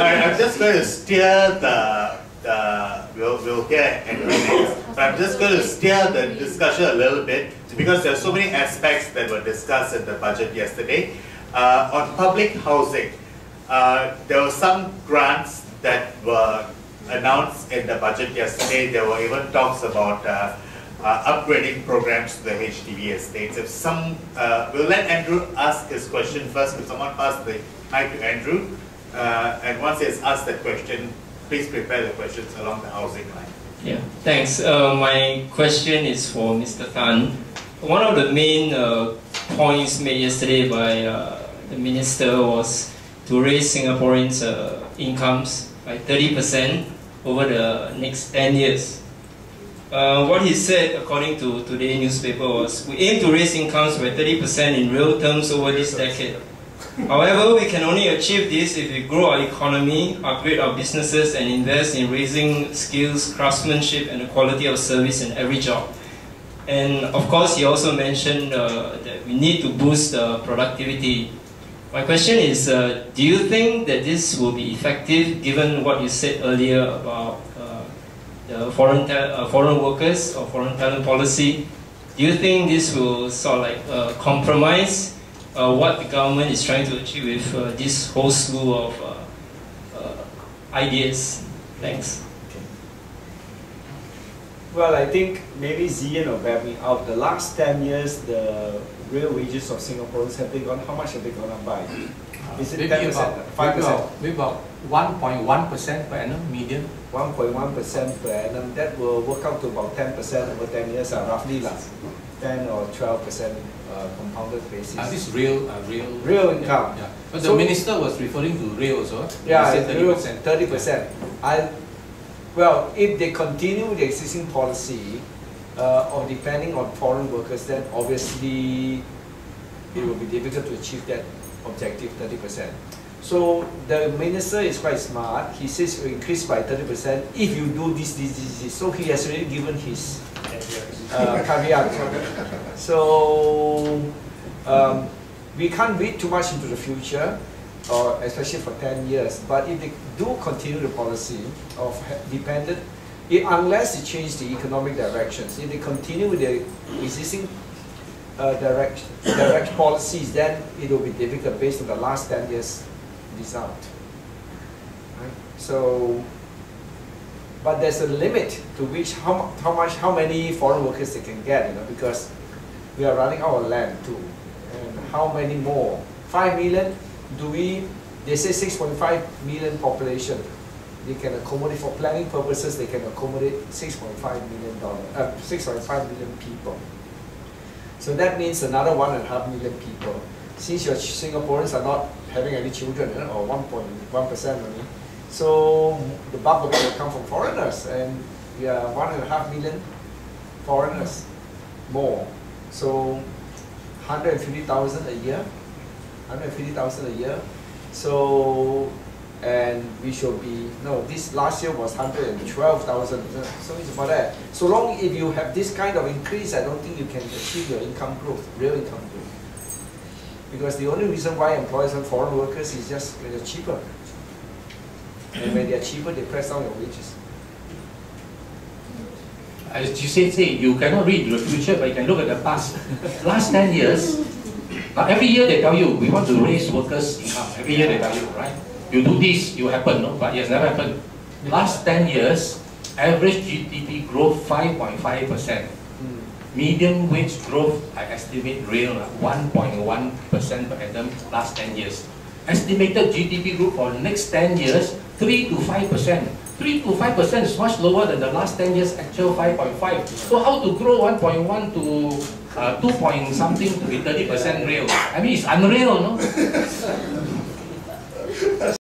I'm just going to steer we'll hear Andrew next, but I'm just going to steer the discussion a little bit because there are so many aspects that were discussed in the budget yesterday. On public housing, there were some grants that were announced in the budget yesterday. There were even talks about upgrading programs to the HDB estates. If some, we'll let Andrew ask his question first. Will someone pass the mic to Andrew? And once he has asked that question, please prepare the questions along the housing line. Yeah, thanks. My question is for Mr. Tan. One of the main points made yesterday by the minister was to raise Singaporeans' incomes by 30% over the next 10 years. What he said, according to today's newspaper, was we aim to raise incomes by 30% in real terms over this decade. However, we can only achieve this if we grow our economy, upgrade our businesses, and invest in raising skills, craftsmanship, and the quality of service in every job. And of course, he also mentioned that we need to boost productivity. My question is, do you think that this will be effective given what you said earlier about the foreign workers or foreign talent policy? Do you think this will sort of like compromise what the government is trying to achieve with this whole slew of ideas? Thanks. Well, I think maybe Zian will bear me out. The last 10 years, the real wages of Singaporeans have they gone, how much have they gone up by? Is it 10%? 5%? Maybe about 1.1% per annum, median. 1.1% per annum. That will work out to about 10% over 10 years, roughly 10 or 12% compounded basis. This real income. Yeah. But the minister was referring to real also. Yeah, 30%. Well, if they continue the existing policy of depending on foreign workers, then obviously it will be difficult to achieve that objective 30%. So the minister is quite smart. He says it will increase by 30% if you do this. So he has already given his caveat. So we can't read too much into the future, or especially for 10 years. But if they do continue the policy of dependent, unless they change the economic directions, if they continue with the existing direct policies, then it will be difficult based on the last 10 years result. Right? So, but there's a limit to which how many foreign workers they can get, you know, because we are running out of land too. And how many more? 5 million? They say 6.5 million population. They can accommodate, for planning purposes, they can accommodate $6.5 million people. So that means another 1.5 million people. Since your Singaporeans are not having any children, or 1.1% only, so the bulk of it will come from foreigners, and we are 1.5 million foreigners more. So 150,000 a year. 150,000 a year. So, and we should be, no, this last year was 112,000. So it's about that. So long if you have this kind of increase, I don't think you can achieve your income growth, real income growth. Because the only reason why employers want foreign workers is just when they're cheaper. And when they're cheaper, they press down your wages. As you say, you cannot read the future, but you can look at the past. Last 10 years, now every year they tell you, we want to raise workers' income. Every year they tell you, right? You do this, you happen, no? But it has never happened. Last 10 years, average GDP growth 5.5%. Median wage growth, I estimate real, 1.1% per annum last 10 years. Estimated GDP growth for the next 10 years, 3 to 5%. 3 to 5% is much lower than the last 10 years actual 5.5. So how to grow 1.1 to 2 point something to be 30% real? I mean, it's unreal, no?